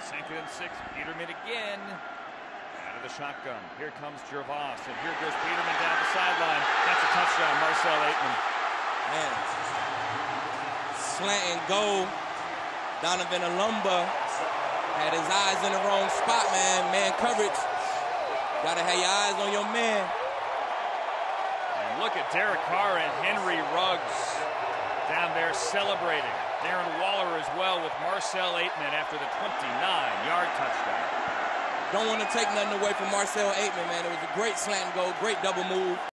Second and 6. Peterman again. Out of the shotgun. Here comes Gervais. And here goes Peterman down the sideline. That's a touchdown, Marcel Aitman. Man. Slant and go. Donovan Alumba had his eyes in the wrong spot, man. Man coverage. Gotta have your eyes on your man. And look at Derek Carr and Henry Ruggs down there celebrating. Darren Waller as well with Marcel Aitman after the 29-yard touchdown. Don't want to take nothing away from Marcel Aitman, man. It was a great slant and go, great double move.